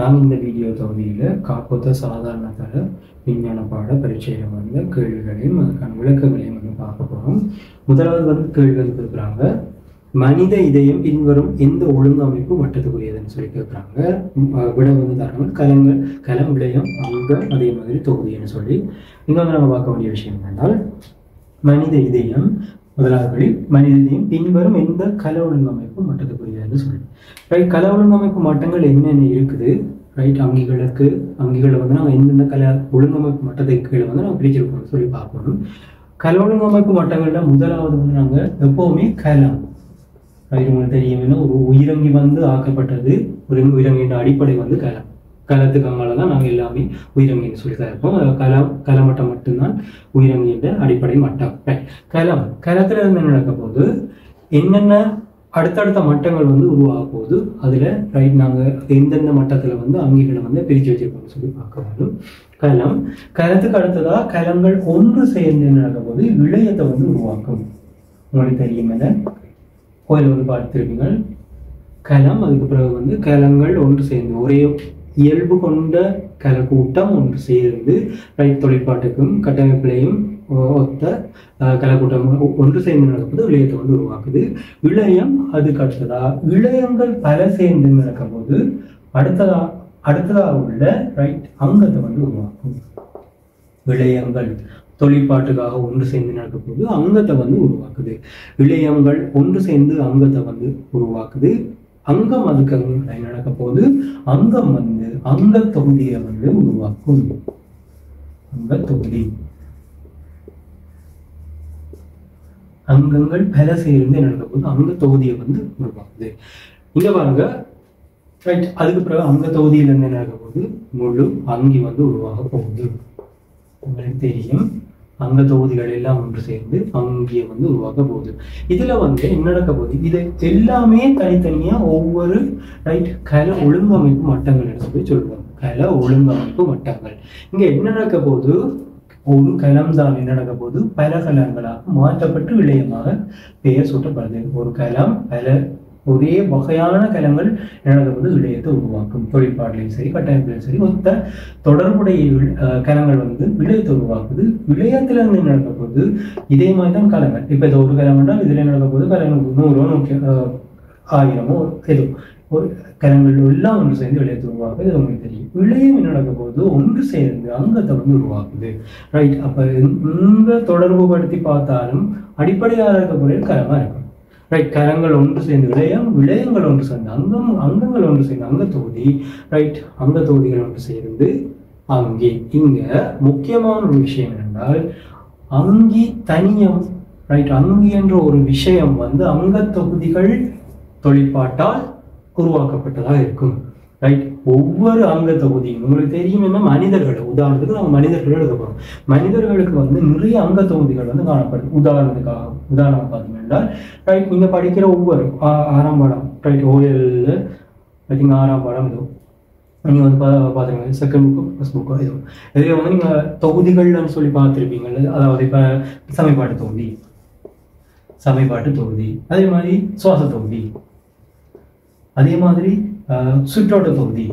நான் இந்த வீடியோ தொகுதியில் காப்போத்த சாதாரண தர விஞ்ஞான பாட பரீட்சையில் வந்து கேள்விகளையும் அதுக்கான விளக்கங்களையும் வந்து பார்க்க போகிறோம். முதலாவது வந்து கேள்வி வந்து கேட்குறாங்க, மனித இதயம் பின்வரும் எந்த ஒழுங்கமைப்பு மட்டத்துக்குரியதுன்னு சொல்லி கேட்குறாங்க. விட வந்து தரங்கள் களம் விடயம் அங்கம் அதே மாதிரி தொகுதின்னு சொல்லி இன்னொன்று நம்ம பார்க்க வேண்டிய விஷயம் என்னென்னால், மனித இதயம் முதலாவது மனித இதயம் பின்வரும் எந்த கல ஒழுங்கமைப்பு மட்டத்துக்குரியதுன்னு சொல்லி ரைட். கல ஒழுங்கமைப்பு மட்டங்கள் என்னென்ன இருக்குது ரைட். அங்கிகளை வந்து நாங்கள் எந்தெந்த கல ஒழுங்கமைப்பு மட்டத்துக்கு கீழே வந்து நாங்கள் பிரிச்சிருக்கோம்னு சொல்லி பார்க்கணும். கல ஒழுங்கமைப்பு மட்டங்கள்ல முதலாவது வந்து நாங்கள் எப்போவுமே கலம் ரைட். உங்களுக்கு தெரியும், ஒரு உயிரங்கி வந்து ஆக்கப்பட்டது. ஒரு உயிரங்கின் அடிப்படை வந்து கலம். கலத்துக்கு அங்கால தான் நாங்கள் எல்லாமே உயிரங்கின்னு சொல்லி தருப்போம். கலமட்டம் மட்டும்தான் உயிரங்கின் அடிப்படை மட்டம். கலத்துல இருந்து என்ன நடக்க போது, என்னென்ன அடுத்தடுத்த மட்டங்கள் வந்து உருவாக போகுது, அதுல ரைட் நாங்கள் எந்தெந்த மட்டத்துல வந்து அங்கிகளை வந்து பிரித்து வச்சிருக்கோம்னு சொல்லி பார்க்க வேண்டும். கலத்துக்கு அடுத்ததா கலங்கள் ஒன்று சேர்ந்து என்ன நடக்க போது விளையத்தை வந்து உருவாக்கும். உங்களுக்கு தெரியும், என்ன கோயில் வந்து பார்த்துருப்பீங்க. கலம் அதுக்கு பிறகு வந்து கலங்கள் ஒன்று சேர்ந்து ஒரே இயல்பு கொண்ட கலக்கூட்டம் ஒன்று சேர்ந்து ரைட் தொழிற்பாட்டுக்கும் கட்டமைப்பிலையும் ஒத்த கலக்கூட்டம் ஒன்று சேர்ந்து நடக்கும்போது விளையத்தை வந்து உருவாக்குது. விளையம் அதுக்கு அடுத்ததா விளையங்கள் பல சேர்ந்து நடக்கும் போது அடுத்ததா உள்ள ரைட் அங்கத்தை வந்து உருவாக்கும். விளையங்கள் தொழிற்பாட்டுக்காக ஒன்று சேர்ந்து நடக்கும் போது அங்கத்தை வந்து உருவாக்குது. விளையங்கள் ஒன்று சேர்ந்து அங்கத்தை வந்து உருவாக்குது. அங்கம் அதுக்கு நடக்க போது அங்கம் வந்து அங்க தொகுதியை வந்து உருவாக்கும். அங்க தொகுதி அங்கங்கள் பல சேர்ந்து நடக்க போது அங்க தொகுதியை வந்து உருவாக்குது. இங்க பாருங்க ரைட். அதுக்கு பிறகு அங்க தொகுதியில இருந்து நடக்க போது முழு அங்கி வந்து உருவாக போகுது. உங்களுக்கு தெரியும், அங்க தொகுதிகள் எல்லாம் ஒன்று சேர்ந்து அங்கிய வந்து உருவாக்க போகுது. இதுல வந்து என்ன நடக்க போகுது, இது எல்லாமே தனித்தனியா ஒவ்வொரு ரைட் கல ஒழுங்கமைப்பு மட்டங்கள் சொல்லி சொல்லுவாங்க. கல ஒழுங்கமைப்பு மட்டங்கள். இங்க என்ன நடக்க போகுது, ஒரு கலம் தான் என்ன நடக்க போது பல கலங்களாக மாற்றப்பட்டு விளையமாக பெயர் சூட்டப்படுது. ஒரு கலம் பல ஒரே வகையான கலங்கள் நடக்கும்போது விளையத்தை உருவாக்கும். தொழிற்பாட்டிலையும் சரி கட்டமைப்பிலையும் சரி ஒத்த தொடர்புடைய கலங்கள் வந்து விளையத்தை உருவாக்குது. விளையத்துல இருந்து நடக்க போது இதே மாதிரி தான் கலங்கள். இப்ப இது ஒரு கலம் என்றால் இதுல நடக்க போது கலங்களுக்கு 100 1000 ஏதோ ஒரு கலங்கள் எல்லாம் ஒன்று சேர்ந்து விளையத்தை உருவாக்குது. இது உங்களுக்கு தெரியும். விளையம் நடக்க போது ஒன்று சேர்ந்து அங்கத்தை வந்து உருவாக்குது ரைட். அப்ப இங்க தொடர்பு படுத்தி பார்த்தாலும் அடிப்படையாக இருக்கக்கூடிய கலமா இருக்கும் ரைட். கலங்கள் ஒன்று சேர்ந்து விளையங்கள் ஒன்று சேர்ந்து அங்கங்கள் ஒன்று சேர்ந்து அங்க தொகுதி ரைட். அங்க தொகுதிகள் ஒன்று சேர்ந்து அங்கி. இங்க முக்கியமான ஒரு விஷயம் என்னென்றால், அங்கி தனியம் ரைட். அங்கி என்ற ஒரு விஷயம் வந்து அங்க தொகுதிகள் தொழிற்பாட்டால் உருவாக்கப்பட்டதாக இருக்கும் ரைட். ஒவ்வொரு அங்க தொகுதியும் உங்களுக்கு தெரியும், என்ன மனிதர்கள் உதாரணத்துக்கு நம்ம மனிதர்கள் எடுக்க போறோம். மனிதர்களுக்கு வந்து நிறைய அங்க தொகுதிகள் வந்து காணப்படுது. உதாரணம் பார்த்தீங்கன்னா ரைட், நீங்க படிக்கிற ஒவ்வொரு 6ஆம் பாடம் ரைட் ஓஎல்ல ஐ திங்க் 6ஆம் பாடம் ஏதோ நீங்க வந்து பாத்துருங்க, செகண்ட் புக்கோ ஃபர்ஸ்ட் புக்கோ ஏதோ இதுல வந்து நீங்க தொகுதிகள்னு சொல்லி பார்த்துருப்பீங்க. அதாவது இப்ப சமன்பாட்டு தொகுதி, அதே மாதிரி சுவாச தொகுதி, அதே மாதிரி சுற்றோட்ட தொகுதி,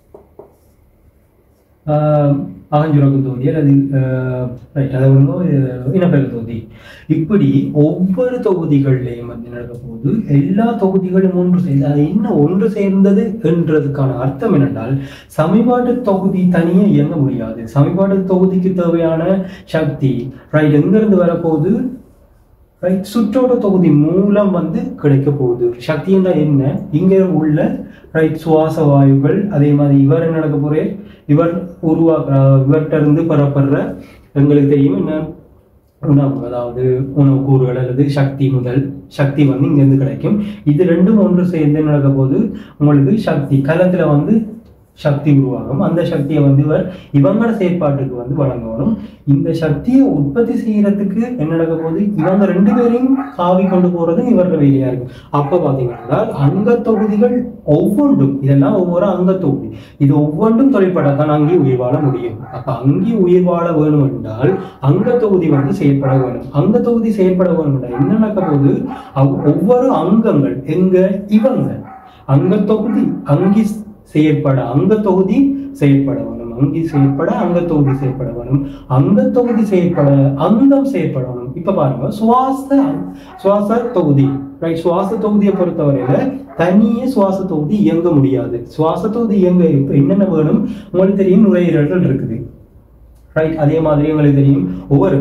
அகஞ்சுரக்கு தொகுதி அல்லது இனப்பெருக்க தொகுதி. இப்படி ஒவ்வொரு தொகுதிகள்லையும் வந்து நடக்க போது எல்லா தொகுதிகளும் ஒன்று சேர்ந்து அது இன்னும் ஒன்று சேர்ந்தது என்றதுக்கான அர்த்தம் என்னென்றால், சமன்பாட்டு தொகுதி தனியே இயங்க முடியாது. சமன்பாட்டு தொகுதிக்கு தேவையான சக்தி ரைட் எங்கிருந்து வரப்போகுது ரைட் சுற்றோட்ட தொகுதி மூலம் வந்து கிடைக்க போகுது. சக்தி என்றால் என்ன, இங்க உள்ள ரைட் சுவாச வாயுகள், அதே மாதிரி இவர் என்ன நடக்க போறே இவர்கிட்ட இருந்து பெறப்படுற எங்களுக்கு தெரியும் என்ன உணவு, அதாவது உணவு கூறுகள் அல்லது சக்தி வந்து இங்க இருந்து கிடைக்கும். இது ரெண்டும் ஒன்று சேர்ந்து நடக்க போது உங்களுக்கு சக்தி கலத்துல வந்து சக்தி உருவாகும். அந்த சக்தியை வந்து இவங்களோட செயற்பாட்டுக்கு வந்து வழங்கணும். இந்த சக்தியை உற்பத்தி செய்யறதுக்கு என்ன நடக்க போது, இவங்க 2 பேரையும் காவி கொண்டு போறது இவர்கள் வேலையா இருக்கும். அப்ப பாத்தீங்கன்னா அங்க தொகுதிகள் ஒவ்வொன்றும் இதெல்லாம் ஒவ்வொரு அங்க தொகுதி, இது ஒவ்வொன்றும் தொழிற்படத்தான் அங்கே உயிர் வாழ முடியும். அப்ப அங்கே உயிர் வாழ வேணும் என்றால் அங்க தொகுதி வந்து செயற்பட வேணும். அங்க தொகுதி செயற்பட வேணும் என்றால் என்ன நடக்க போது, ஒவ்வொரு அங்கங்கள் எங்க இவங்க அங்க தொகுதி செயற்பட அங்க தொகுதி செயற்பட வேணும், அங்கி செயற்பட அங்க தொகுதி செயற்பட வேணும், அங்க தொகுதி செயற்பட அங்கம் செயற்பட வேணும். இப்ப பாருங்க சுவாச தொகுதி, ரைட்? சுவாச தொகுதியை பொறுத்தவரையில தனியே சுவாச தொகுதி இயங்க முடியாது. சுவாச தொகுதி இயங்க இப்ப என்னென்ன வேணும் உங்களுக்கு தெரியும், நுரையீரல்கள் இருக்குது, ரைட்? அதே மாதிரி உங்களுக்கு தெரியும் ஒவ்வொரு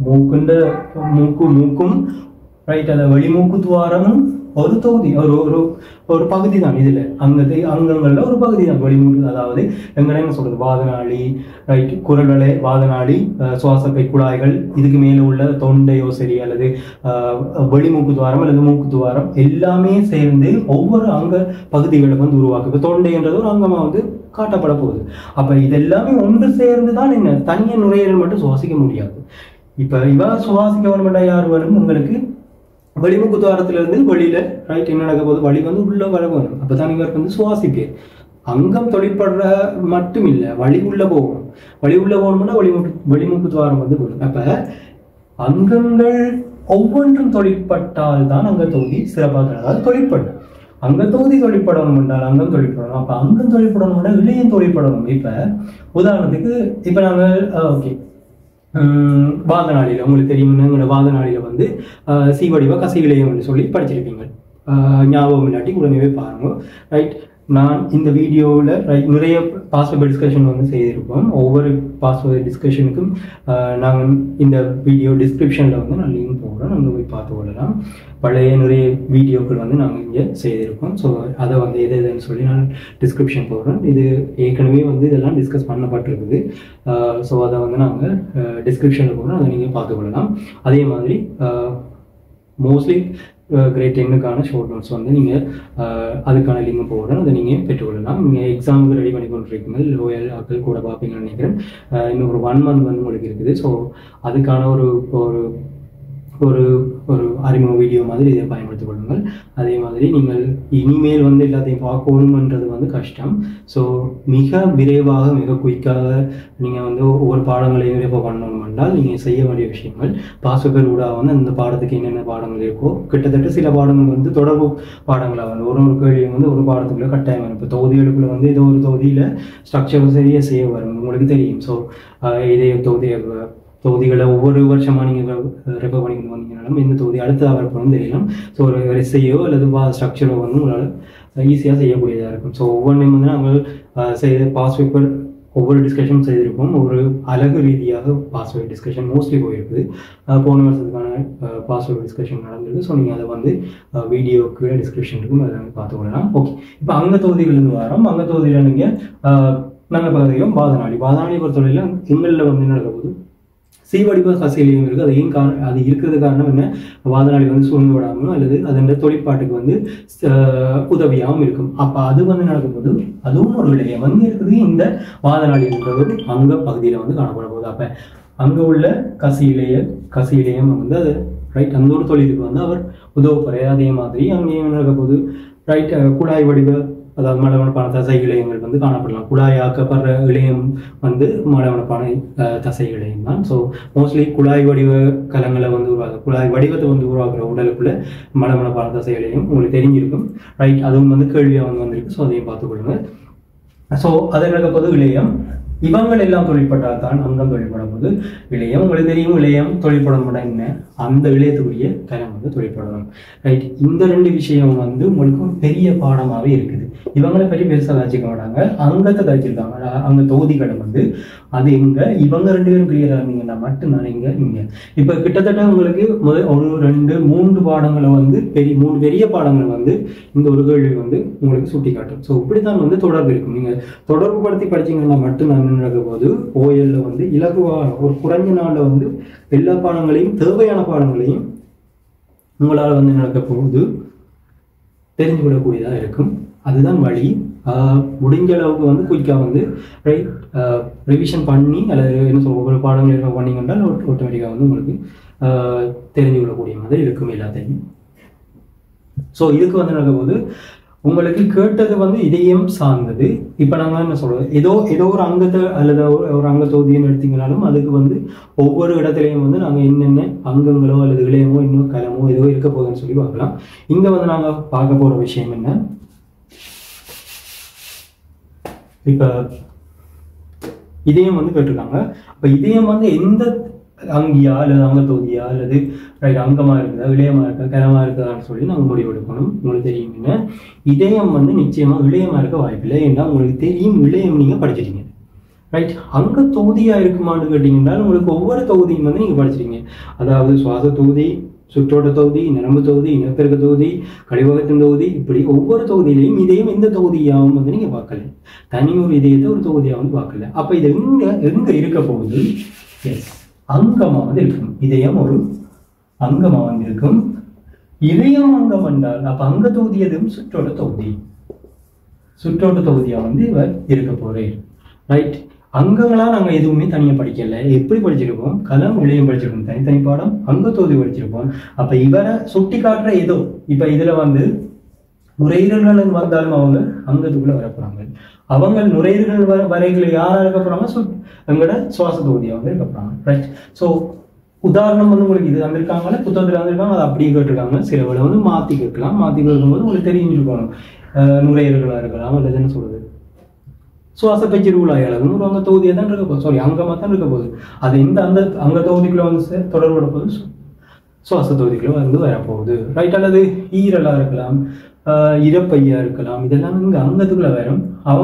மூக்கும் ரைட், அந்த வெளிமூக்கு துவாரமும் ஒரு தொகுதி, ஒரு பகுதி தான். இதுல அங்கங்கள்ல ஒரு பகுதி தான் வெளிமூக்கு. அதாவது என்ன சொல்றது, வாதநாளி, ரைட், குரல்வளை, வாதநாளி, சுவாசப்பை குழாய்கள், இதுக்கு மேல உள்ள தொண்டையோ சரி அல்லது வெளிமூக்கு துவாரம் அல்லது மூக்கு துவாரம் எல்லாமே சேர்ந்து ஒவ்வொரு அங்க பகுதிகளை வந்து உருவாக்கு. தொண்டைன்றது ஒரு அங்கமா வந்து காட்டப்பட போகுது. அப்ப இதெல்லாமே ஒன்று சேர்ந்துதான் என்ன, தனிய நுரையீரல் மட்டும் சுவாசிக்க முடியாது. இப்ப இவ சுவாசிக்க வேணும்னா யார் வேணும், உங்களுக்கு வெளிமுக்கு துவாரத்திலிருந்து வெளியில, ரைட், என்ன நடக்க போகுது, வழி வந்து உள்ள வர வேணும். அப்பதான் இவருக்கு வந்து சுவாசிப்பேர். அங்கம் தொழிற்படுற மட்டும் இல்லை, வழி உள்ள போகணும். வழி உள்ள போகணும்னா வெளிமுக்கு துவாரம் வந்து போகணும். அப்ப அங்கங்கள் ஒவ்வொன்றும் தொழிற்பட்டால் தான் அங்க தொகுதி சிறப்பாக, அதாவது தொழிற்படும். அங்க தொகுதி தொழிற்படணும் என்றால் அங்கம் தொழிற்படணும். அப்ப அங்கம் தொழிற்படணும்னா இளையம் தொழிற்படணும். இப்ப உதாரணத்துக்கு இப்ப நாங்கள் ஓகே வாதநாளில உங்களுக்கு தெரியும், வாதநாளில வந்து சீவடிவ கசிவிலையம் சொல்லி படிச்சிருப்பீங்க. ஞாபகம் இல்லாட்டி உடனே பாருங்க, ரைட்? நான் இந்த வீடியோவில் ரைட் நிறைய பாஸ்வேர்ட் டிஸ்கஷன் வந்து செய்திருப்போம். ஒவ்வொரு பாஸ்வேர்ட் டிஸ்கஷனுக்கும் நாங்கள் இந்த வீடியோ டிஸ்கிரிப்ஷனில் வந்து நான் லிங்க் போடுறேன், நம்ம போய் பார்த்து கொள்ளலாம். பழைய நிறைய வீடியோக்கள் வந்து நாங்கள் இங்கே செய்திருக்கோம். ஸோ அதை வந்து எதுன்னு சொல்லி நான் டிஸ்கிரிப்ஷன் போடுறேன். இது ஏற்கனவே வந்து இதெல்லாம் டிஸ்கஸ் பண்ணப்பட்டிருக்குது. ஸோ அதை வந்து நாங்கள் டிஸ்கிரிப்ஷனில் போடுறோம், அதை நீங்கள் பார்த்து கொள்ளலாம். அதே மாதிரி மோஸ்ட்லி கிரேட் 10க்கான ஷார்ட் நோட்ஸ் வந்து நீங்கள் அதுக்கான லிங்க் போடுறேன், அதை நீங்கள் பெற்றுக்கொள்ளலாம். நீங்கள் எக்ஸாமுக்கு ரெடி பண்ணி கொண்டு இருக்கும்போது லோயல் ஆக்கள் கூட பார்ப்பீங்கன்னு நினைக்கிறேன். இன்னும் ஒரு 1 month வந்து உங்களுக்கு இருக்குது. ஸோ அதுக்கான ஒரு ஒரு ஒரு அறிமுக வீடியோ மாதிரி இதை பயன்படுத்திக் கொள்ளுங்கள். அதே மாதிரி நீங்கள் இனிமேல் வந்து எல்லாத்தையும் பார்க்கணுன்றது வந்து கஷ்டம். ஸோ மிக விரைவாக மிக குயிக்காக நீங்கள் வந்து ஒவ்வொரு பாடங்களையும் விரைவாக பண்ணணும் என்றால் நீங்கள் செய்ய வேண்டிய விஷயங்கள் பாஸ்பேப்பர் கூட வந்து அந்த பாடத்துக்கு என்னென்ன பாடங்கள் இருக்கோ, கிட்டத்தட்ட சில பாடங்கள் வந்து தொடர்பு பாடங்களாக வந்து ஒரு கேள்வி வந்து ஒரு பாடத்துக்குள்ள கட்டாயம் வரும். இப்போ தொகுதிகளுக்குள்ள வந்து ஏதோ ஒரு தொகுதியில் ஸ்ட்ரக்சர் சரியாக செய்ய வரும், உங்களுக்கு தெரியும். ஸோ இதே தொகுதிகளை ஒவ்வொரு வருஷமாக நீங்கள் ரெஃபர் பண்ணிக்கணும் வந்தீங்கனாலும் இந்த தொகுதி அடுத்ததாக வரப்போன்னு தெரியலாம். ஸோ ஒரு எஸ்ஐயோ அல்லது ஸ்ட்ரக்சரோ வந்து உங்களால் ஈஸியாக செய்யக்கூடியதாக இருக்கும். ஸோ ஒவ்வொன்றையும் வந்து நாங்கள் செய்த பாஸ்பேப்பர் ஒவ்வொரு டிஸ்கஷனும் செய்திருப்போம். ஒரு அழகு ரீதியாக பாஸ்வேர்ட் டிஸ்கஷன் மோஸ்ட்லி போயிருக்குது. போன வருஷத்துக்கான பாஸ்வேர்ட் டிஸ்கஷன் நடந்திருக்கு. ஸோ நீங்கள் அதை வந்து வீடியோக்கு டிஸ்கிரிப்ஷனுக்கும் அதை வந்து பார்த்துக்கொள்ளலாம். ஓகே, இப்போ அங்க தொகுதிகளிலிருந்து வரோம். அங்க தொகுதியில் நீங்கள் நாங்கள் பார்த்துக்கிறோம் வாதநாளி பொறுத்தவரையில் எங்களில் வந்து என்ன நடக்க போகுது, சீவடிவ கசிலையும் இருக்குது. அது இருக்கிறது காரணம் என்ன, வாதநாளி வந்து சூழ்ந்து விடாமலும் அல்லது அதன் தொழிற்பாட்டுக்கு வந்து உதவியாகவும் இருக்கும். அப்போ அது வந்து நடக்கும்போது அதுவும் ஒரு விளையம் வந்து இருக்குது. இந்த வாதநாளி என்றது அங்க பகுதியில் வந்து காணப்பட போகுது. அப்போ அங்கே உள்ள கசியிலையம் வந்து அது ரைட் அந்த ஒரு தொழிலுக்கு வந்து அவர் உதவுப்படுற. அதே மாதிரி அங்கேயும் நடக்க போகுது, ரைட்? குழாய் வடிவ, அதாவது மலவனப்பான தசை இழையங்கள் வந்து காணப்படலாம். குழாயாக்கப்படுற இழையம் வந்து மலவனப்பான தசை இழையம் தான். ஸோ மோஸ்ட்லி குழாய் வடிவ கலங்களை வந்து குழாய் வடிவத்தை வந்து உருவாக்குற உடலுக்குள்ள மலவனப்பான தசை இழையம் உங்களுக்கு தெரிஞ்சிருக்கும், ரைட்? அதுவும் வந்து கேள்வியாக வந்து வந்திருக்கு. ஸோ அதையும் பார்த்துக்கொள்ளுங்க. ஸோ அதை நடப்பது இழையம். இவங்கள் எல்லாம் தொழிற்பட்டால் தான் அங்கம் தொழிற்படும் போது இளையம். உங்களுக்கு தெரியும் இளையம் தொழிற்படணும் என்ன, அந்த இளையத்துக்குரிய கலம் வந்து தொழிற்படணும், ரைட்? இந்த 2 விஷயம் வந்து உங்களுக்கு பெரிய பாடமாகவே இருக்குது. இவங்களை பற்றி பெருசாக கழிச்சிக்க மாட்டாங்க, அங்கத்தை கழிச்சிருக்காங்க. அங்கே தொகுதிகளை வந்து அது எங்க இவங்க 2 பேரும் கிளியராக இருந்தீங்கன்னா மட்டும்தான் இங்கே இப்போ கிட்டத்தட்ட உங்களுக்கு முதல் 1 2 3 பாடங்களை வந்து 3 பெரிய பாடங்களை வந்து இந்த ஒரு கேள்வி வந்து உங்களுக்கு சுட்டி காட்டும். ஸோ இப்படித்தான் வந்து தொடர்பு இருக்கும். நீங்கள் தொடர்பு படுத்தி படிச்சீங்கன்னா மட்டும்தான் நடக்கும் போது ஓஎல்ல வந்து இலகுவான ஒரு குறைஞ்ச நாளில் வந்து எல்லா பாடங்களையும் தேவையான பாடங்களையும் உங்களால் வந்து நடக்க போகுது தெரிஞ்சு விடக்கூடியதாக இருக்கும். அதுதான் வழி. முடிஞ்ச அளவுக்கு வந்து குயிக்காக வந்து ரைட் ரிவிஷன் பண்ணி அல்லது என்ன சொல்ல ஒவ்வொரு பாடங்கள் பண்ணிங்கன்னா ஆட்டோமேட்டிக்காக வந்து உங்களுக்கு தெரிஞ்சு விடக்கூடிய மாதிரி இருக்கும் எல்லாத்தையும். ஸோ இதுக்கு வந்து நடக்கும் போது உங்களுக்கு கேட்டது வந்து இதயம் சார்ந்தது. இப்போ நாங்கள் என்ன சொல்றது, ஏதோ ஒரு அங்கத்தை அல்லது ஒரு அங்க தொகுதின்னு எடுத்தீங்கனாலும் அதுக்கு வந்து ஒவ்வொரு இடத்துலையும் வந்து நாங்கள் என்னென்ன அங்கங்களோ அல்லது இளையமோ இன்னும் கலமோ ஏதோ இருக்க போகுதுன்னு சொல்லி பார்க்கலாம். இங்கே வந்து நாங்கள் பார்க்க போகிற விஷயம் என்ன, இப்போ இதயம் வந்து கேட்டிருக்காங்க. அப்போ இதயம் வந்து எந்த அங்கியா அல்லது அங்க தொகுதியா அல்லது அங்கமா இருக்குதா இளையமா இருக்கா கனமா இருக்குதான்னு சொல்லி நம்ம முடிவெடுக்கணும். உங்களுக்கு தெரியுங்க, இதயம் வந்து நிச்சயமா இளையமா இருக்க வாய்ப்பில்லை. ஏன்னா உங்களுக்கு தெரியும் இளையம் நீங்க படிச்சிட்டீங்க. ரைட், அங்க தொகுதியா இருக்குமான்னு கேட்டீங்கன்னா உங்களுக்கு ஒவ்வொரு தொகுதியும் வந்து நீங்க படிச்சிட்டீங்க. அதாவது சுவாச தொகுதி, சுற்றோட்ட தொகுதி, நரம்பு தொகுதி, இனப்பெருக்க தொகுதி, கழிவகத்தின் தொகுதி, இப்படி ஒவ்வொரு தொகுதியிலையும் இதயம் எந்த தொகுதியாகவும் வந்து நீங்க பார்க்கல. தனி ஒரு இதயத்தை ஒரு தொகுதியாகவும் பார்க்கல. அப்ப இது எங்க இருக்க போகுது? எஸ், அங்கமா வந்து இருக்கும். இதயம் ஒரு அங்கமா வந்து இருக்கும். இதயம் அங்கம் என்றால் அப்ப அங்க தொகுதி எதுவும் சுற்றோட்ட தொகுதி. சுற்றோட்ட தொகுதியா வந்து இவர் இருக்க போறேன். ரைட், அங்கங்களா நாங்க எதுவுமே தனியா படிக்கல. எப்படி படிச்சிருக்கோம்? கலம் இளையம் படிச்சிருக்கோம், தனித்தனி பாடம். அங்க தொகுதி படிச்சிருப்போம். அப்ப இவரை சுட்டி காட்டுற ஏதோ இப்ப இதுல வந்து நுரையீரல்கள் வந்தாலும் அவங்க அங்கத்துக்குள்ள வரப்போறாங்க. அவங்க நுரையீரல்கள் வரைகளை யாரா இருக்க போறாங்க? எங்களோட சுவாச தொகுதியா வந்து இருக்க போறாங்க. ரைட், ஸோ உதாரணம் வந்து உங்களுக்கு இது வந்திருக்காங்களே, புத்தகத்தில் வந்திருக்காங்க, அதை அப்படியே கேட்டிருக்காங்க. சில வேலை வந்து மாத்தி கேட்கலாம். மாத்தி கேட்கும்போது உங்களுக்கு தெரிஞ்சிருக்கணும். நுரையீரல்களா இருக்கலாம் அல்லது என்ன சொல்றது சுவாச பயிற்சி ரூலாயாலும் ஒரு அங்க தொகுதியாக தான் இருக்க போகுது. சாரி, அங்கமாக தான் இருக்க போகுது. அது இந்த அங்க தொகுதிக்குள்ள வந்து தொடர்புட போது சுவாச தொகுதிக்குள்ள வந்து வரப்போகுது. ரைட், அல்லது ஈரலா இருக்கலாம், இறப்பையா இருக்கலாம். இதெல்லாம் இங்க அங்கத்துக்குள்ள வரும்.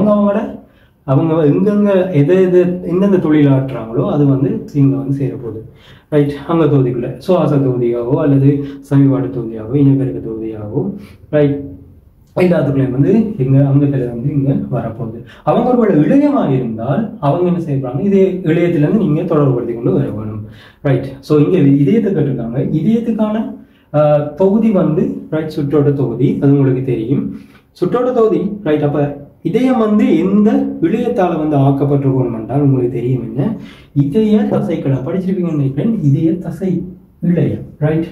அவங்க எங்கெங்க எந்தெந்த தொழில் ஆற்றுறாங்களோ அது வந்து இங்க வந்து சேரப்போகுது. ரைட், அங்க தொகுதிக்குள்ள சுவாச தொகுதியாகவோ அல்லது சமிபாடு தொகுதியாகவோ இனப்பெருக்க தொகுதியாகவோ ரைட் எல்லாத்துக்குள்ளேயும் வந்து இங்க அங்கத்துல வந்து இங்க வரப்போகுது. அவங்க ஒருவேளை இளையமாக இருந்தால் அவங்க என்ன செய்யறாங்க? இதே இளையத்துல இருந்து நீங்க தொடர்புபடுத்தி கொண்டு வர வேணும். ரைட், ஸோ இங்க இதயத்தை கேட்டிருக்காங்க. இதயத்துக்கான தொகுதி வந்து ரைட் சுற்றோட்ட தொகுதி. அது உங்களுக்கு தெரியும், சுற்றோட்ட தொகுதி. ரைட், அப்ப இதயம் வந்து எந்த இளையத்தால வந்து ஆக்கப்பட்டிருக்கணும் என்றால் உங்களுக்கு தெரியும் என்ன? இதய தசைக்கள படிச்சிருப்பீங்கன்னு நினைக்கிறேன். இதய தசை இளையம். ரைட்,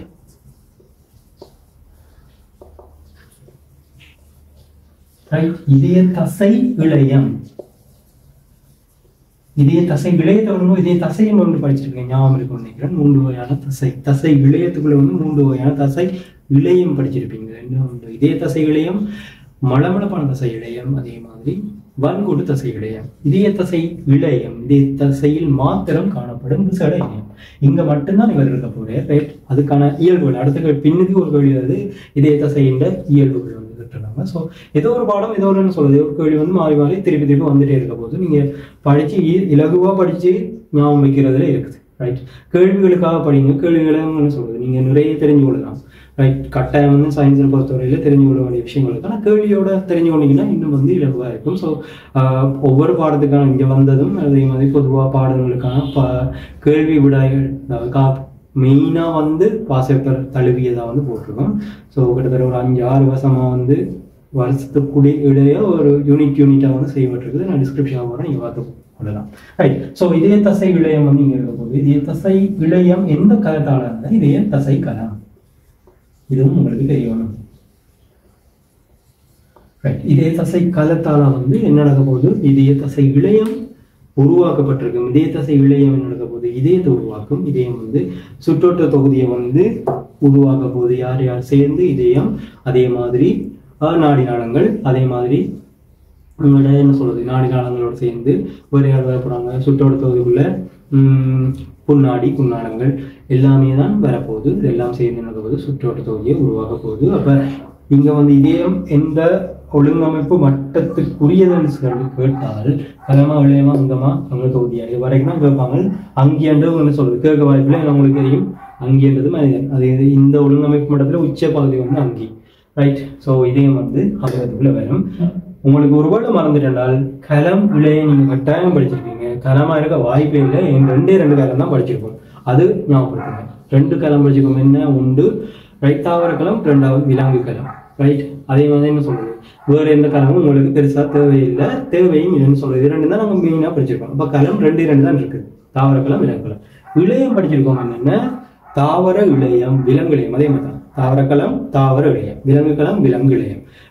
இதய தசை இளையம். இதய தசை இளையத்தோடு இதய தசைன்னு ஒன்று படிச்சிருக்கேன், ஞாபகம் இருக்கும் நினைக்கிறேன். 3 வகையான தசை இளையத்துக்குள்ள வந்து 3 வகையான தசை இளையம் படிச்சிருப்பீங்க. என்ன ஒன்று இதய தசை இளையம், மளமளப்பான தசை இளையம், அதே மாதிரி வன்கூடு தசை இளையம். இதய தசை இளையம் இதய தசையில் மாத்திரம் காணப்படும் விசேட இளையம். இங்க மட்டும்தான் இவர் இருக்க போறார். ரைட், அதுக்கான இயல்புகள் அடுத்த பின்னுக்கு ஒரு கேள்வி வருது, இதய தசையின் இயல்புகள் வந்து கேட்டுருக்காங்க. ஸோ ஏதோ ஒரு பாடம் ஏதோ ஒன்று சொல்லுது, ஒரு கேள்வி வந்து மாறி மாறி திருப்பி திருப்பி வந்துட்டே இருக்க போது நீங்க படிச்சு இலகுவா படிச்சு ஞாபகம் வைக்கிறதுல இருக்குது. ரைட், கேள்விகளுக்காக படிங்க. கேள்விகளும் சொல்றது நீங்க நிறைய தெரிஞ்சு கொள்ளலாம். ரைட், கட்டாயம் வந்து சயின்ஸை பொறுத்தவரையில தெரிஞ்சு கொள்ள வேண்டிய விஷயங்களுக்கு ஆனால் கேள்வியோட தெரிஞ்சு கொண்டீங்கன்னா இன்னும் வந்து இலகுவாக இருக்கும். ஸோ ஒவ்வொரு பாடத்துக்கான இங்கே வந்ததும் அதே மாதிரி பொதுவாக பாடங்களுக்கான கேள்வி விடாய்கள் மெயினாக வந்து பாஸ்பேப்பர் தழுவியதாக வந்து போட்டிருக்கோம். ஸோ கிட்டத்தட்ட ஒரு 5-6 வருஷமாக வந்து வருஷத்துக்குடி இடையே ஒரு யூனிட்டாக வந்து செய்யப்பட்டிருக்குது. நான் டிஸ்கிரிப்ஷனாக போகிறேன், நீங்கள் பார்த்து கொள்ளலாம். ரைட், ஸோ இதய தசை இளையம் வந்து இங்கே இருக்க போகுது. இதய தசை இளையம் எந்த கலத்தால இருந்தால் இதய தசை கலம், இதுவும் உங்களுக்கு தெரியணும். இதய தசை கலத்தால வந்து என்ன நடக்க போகுது? இதய தசை இளையம் உருவாக்கப்பட்டிருக்கும். இதய தசை இளையம் என்ன நடக்க போகுது? இதயத்தை உருவாக்கும். இதயம் வந்து சுற்றோட்ட தொகுதியை வந்து உருவாக்க போகுது. யார் யார் சேர்ந்து? இதயம், அதே மாதிரி நாடி நாளங்கள், அதே மாதிரி உங்களோட என்ன சொல்றது நாடி நாளங்களோட சேர்ந்து வேறு யார் வர போறாங்க? சுற்றோட்ட தொகுதிக்குள்ள புன்னாடி புன்னாளங்கள் எல்லாமே தான் வரப்போகுது. இதெல்லாம் சேர்ந்து நடக்க போகுது, சுற்றோட்ட தொகுதியை உருவாக்க போகுது. அப்ப இங்க வந்து இதயம் எந்த ஒழுங்கமைப்பு மட்டத்துக்குரியதுன்னு சொல்லி கேட்டால் கலமா இளையமா அங்கமா அங்க தொகுதியா இது வரைக்கும் தான் கேட்பாங்க. அங்கேன்றது என்ன சொல்றது கேட்க வாய்ப்பில்லை. உங்களுக்கு தெரியும் அங்கேன்றது மனிதன். அது இந்த ஒழுங்கமைப்பு மட்டத்துல உச்ச பகுதி வந்து அங்கி. ரைட், ஸோ இதயம் வந்து அங்கத்துக்குள்ள வரும். உங்களுக்கு ஒருவேளை மறந்துட்டால் கலம் இளைய நீங்க கட்டாயம் படிச்சிருப்பீங்க. கலமா இருக்க வாய்ப்பே இல்லை. 2 கலம் தான் படிச்சிருக்கோம். அது ஞாபகப்படுத்துங்க. 2 கலம் படிச்சிருக்கோம். என்ன உண்டு? ரைட், தாவர கலம், 2வது விலங்கு கலம். ரைட், அதே மாதிரி என்ன சொல்றது வேற எந்த கலமும் உங்களுக்கு பெருசா தேவையில்லை, தேவையும் இல்லைன்னு சொல்றது. 2 தான் நம்ம மெயினா படிச்சிருக்கோம். அப்ப கலம் 2 தான் இருக்கு, தாவர கலம் விலங்கு கலம். இளையம் படிச்சிருக்கோம். என்னென்ன? தாவர இளையம், விலங்கு இளையம். அதே மாதிரி தான் தாவர கலம், தாவர இளையம், விலங்கு கலம், விலங்கு இளையம்.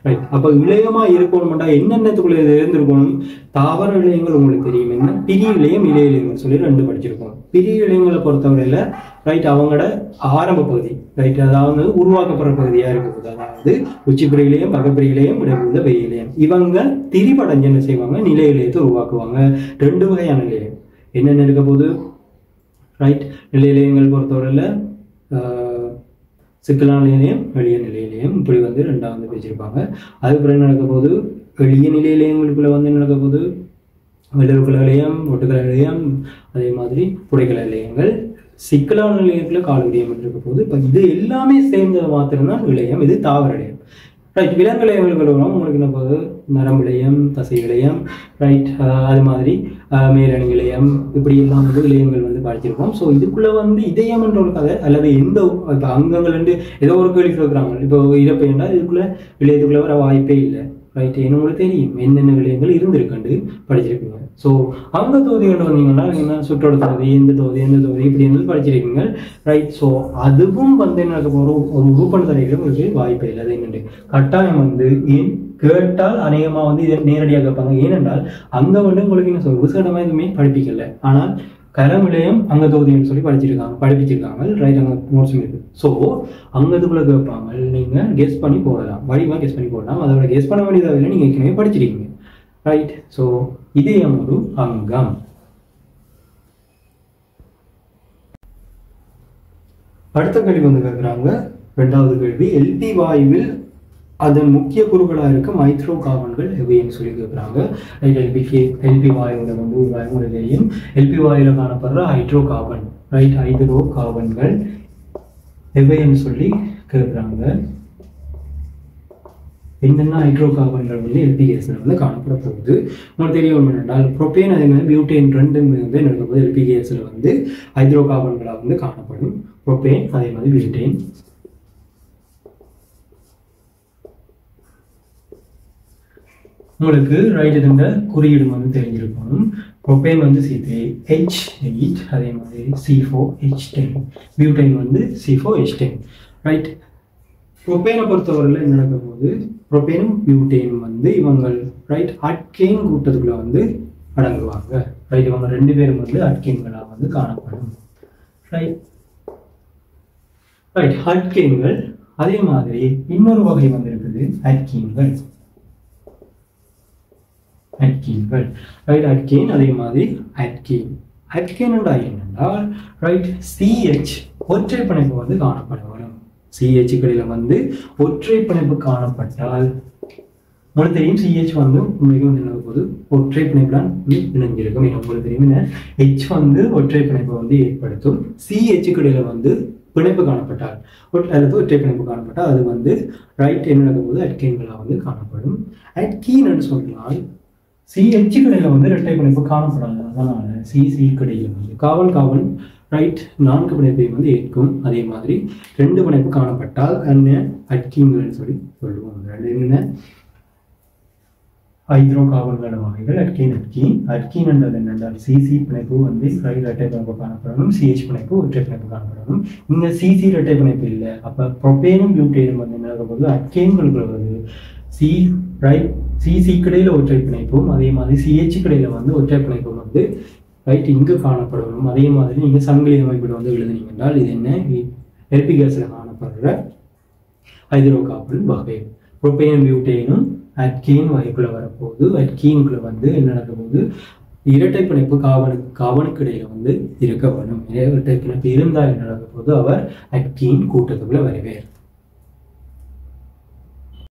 ரைட். அப்போ இளையமாக இருக்கணும்டா என்னென்னத்துக்குள்ளே இருந்திருக்கணும்? தாவர இலையங்கள் உங்களுக்கு தெரியும், என்ன பிரி இலையம் இலை இலையங்கள் சொல்லி 2 படிச்சிருக்கோம். பிரி இலையங்களை பொறுத்தவரையில் ரைட் அவங்களோட ஆரம்ப பகுதி ரைட், அதாவது உருவாக்கப்படுற பகுதியாக இருக்குது. அதாவது உச்சிப்பிரி இலையம், பகப்பிரி இலையம், இடம்புள்ள பெரிய இலையம். இவங்க திரிபடைஞ்சு என்ன செய்வாங்க? நிலை இலையத்தை உருவாக்குவாங்க. 2 வகையான நிலையம் என்னென்ன இருக்க போது ரைட். நிலை இலையங்கள் பொறுத்தவரையில் சிக்கலான நிலையம், எளிய நிலை நிலையம், இப்படி வந்து 2ஆவது பிரிச்சிருப்பாங்க. அதுக்கப்புறம் என்ன நடக்க போது? எளிய நிலை நிலையங்களுக்குள்ள வந்து என்ன நடக்க போது? வெள்ளருக்குள்ள நிலையம், ஒட்டுக்கல நிலையம், அதே மாதிரி புடைக்கல நிலையங்கள். சிக்கலான நிலையத்துல காலவிடியம் இருக்க போது. இப்போ இது எல்லாமே சேர்ந்தது மாத்திரம்தான் நிலையம். இது தாவர நிலையம் ரைட். விலங்கு நிலையங்களுக்கு உங்களுக்கு என்ன போகுது? நரம்பு நிலையம், தசை நிலையம் ரைட், அது மாதிரி மேலணி நிலையம், இப்படி எல்லாம் வந்து நிலையங்கள் வந்து படிச்சிருக்கோம். ஸோ இதுக்குள்ள வந்து இதயம் என்ற ஒரு கதை அல்லது எந்த இப்போ அங்கங்கள் வந்து ஏதோ ஒரு கேள்வி கொடுக்குறாங்க. இப்போ இறப்பு என்றால் இதுக்குள்ள விளையத்துக்குள்ள வர வாய்ப்பே இல்லை ரைட். ஏன்னா உங்களுக்கு தெரியும் என்னென்ன விளையங்கள் இருந்திருக்கண்டு படிச்சிருப்பீங்க. ஸோ அங்க தொகுதிகள் வந்தீங்கன்னா என்ன சுற்றோட தொகுதி, எந்த தொகுதி இப்படி இருந்து படிச்சிருக்கீங்க ரைட். ஸோ அதுவும் வந்து என்ன ஒரு உறுப்பினர் தலைகளும் உங்களுக்கு வாய்ப்பே இல்லை. அது என்னென்று கட்டாயம் வந்து ஏன் கேட்டால் அநேகமாக வந்து இதை நேரடியாக கேட்பாங்க. ஏனென்றால் அங்கே வந்து உங்களுக்கு என்ன சொல்ல விசேடமாக எதுவுமே படிப்பிக்கல. ஆனால் கரவிலையும் அங்க தொகுதின்னு சொல்லி படிப்பிச்சிருக்காங்க ரைட். அங்கே நோட்ஸ் இருக்கு. ஸோ அங்கதுக்குள்ள கேட்பாங்க. நீங்கள் கெஸ் பண்ணி போடலாம், வடிவாக கெஸ் பண்ணி போடலாம். அதோட கெஸ் பண்ண வேண்டியதாக இல்லை, நீங்கள் ஏற்கனவே படிச்சிருக்கீங்க ரைட். ஸோ இதயம் ஒரு அங்கம். அடுத்த கேள்வி வந்து கேட்குறாங்க. 2வது கேள்வி, எல்பி வாயுவில் அதன் முக்கிய பொருட்களாக இருக்க மைக்ரோ கார்பன்கள் எவைன்னு சொல்லி கேட்குறாங்க ரைட். எல்பி வாயுவில் வந்து உங்களுக்கு தெரியும், எல்பி வாயுவில் காணப்படுற ஹைட்ரோ கார்பன் ரைட், ஹைட்ரோ கார்பன்கள் எவைன்னு சொல்லி கேட்குறாங்க. என்னென்ன ஹைட்ரோ கார்பன்கள் வந்து எல்பி கேஸில் வந்து காணப்பட போகுது? உங்களுக்கு தெரியும் என்னென்றால் ப்ரோபேன் அதே மாதிரி பியூட்டேன் 2 வந்து நடக்கும்போது எல்பி கேஸில் வந்து ஹைட்ரோ கார்பன்களாக வந்து காணப்படும். ப்ரோபேன் அதே மாதிரி பியூட்டேன். உங்களுக்கு ரைட் இதுங்க குறியீடு வந்து தெரிஞ்சிருக்கணும். ப்ரோபேன் வந்து C3 H8, அதே மாதிரி C4 H10, பியூட்டைன் வந்து C4 H10 ரைட். ப்ரோபேனை பொறுத்தவரையில் என்ன நடக்க போகுது? ப்ரோபேனும் பியூட்டேனும் வந்து இவங்கள் ரைட் அட்கேன் கூட்டத்துக்குள்ள வந்து அடங்குவாங்க ரைட். இவங்க 2 பேரும் வந்து அட்கேன்களாக வந்து காணப்படும் ரைட் ரைட். அட்கேன்கள் அதே மாதிரி இன்னொரு வகை வந்து இருக்குது அட்கீன்கள் ரைட். அட்கேன் அதே மாதிரி அட்கேன் என்னென்றால் ரைட் CH ஒற்றை பிணைப்பு வந்து காணப்பட வரும். CH கடையில் வந்து ஒற்றை பிணைப்பு காணப்பட்டால் உங்களுக்கு தெரியும் CH வந்து உண்மைக்கும் என்ன போது ஒற்றை பிணைப்புலாம் இணைஞ்சிருக்கும். உங்களுக்கு தெரியும் H வந்து ஒற்றை பிணைப்பு வந்து ஏற்படுத்தும். CH கடையில் வந்து பிணைப்பு காணப்பட்டால் அல்லது ஒற்றை பிணைப்பு காணப்பட்டால் அது வந்து ரைட் என்ன நடக்கும் போது அட்கேன்களாக வந்து காணப்படும். அட்கீன் என்று சொன்னால் CH கடையில் வந்து இரட்டை பிணைப்பு காணப்படாது. அதனால CC கடையில் வந்து காவல் ரைட் 4 பிணைப்பை வந்து ஏற்கும். அதே மாதிரி 2 பிணைப்பு காணப்பட்டால் என்ன அட்கீன்கள் சொல்லி சொல்லுவோம். என்ன ஹைட்ரோ கார்பன்கள் வகைகள் அட்கீன் என்றது என்னென்றால் CC பிணைப்பு வந்து இரட்டை பிணைப்பு காணப்படணும், CH பிணைப்பு ஒற்றை பிணைப்பு காணப்படணும். இங்க CC இரட்டை பிணைப்பு இல்லை. அப்ப ப்ரோபேனும் பியூட்டேனும் வந்து என்ன ஆகும் போது அட்கீன்களுக்கு வருது. CC கடையில் ஒற்றை பிணைப்பும் அதே மாதிரி CH கடையில் வந்து ஒற்றை பிணைப்பும் வந்து ரைட் இங்கு காணப்படணும். அதே மாதிரி நீங்க சங்கிலி அமைப்பில் வந்து எழுதுனீங்க என்றால் இது என்ன எல்பி கேஸ்ல காணப்படுற ஹைட்ரோ கார்பன் வகை. ப்ரோபேனும் பியூட்டேனும் அட்கீன் வகைக்குள்ள வரப்போகுது. அட்கீனுக்குள்ள வந்து என்ன நடக்க போகுது? இரட்டை பிணைப்பு கார்பனுக்கு இடையில வந்து இருக்க வேணும். இரட்டை பிணைப்பு இருந்தால் என்ன நடக்க போகுது? அவர் அட்கீன் கூட்டத்துக்குள்ள வருவார்.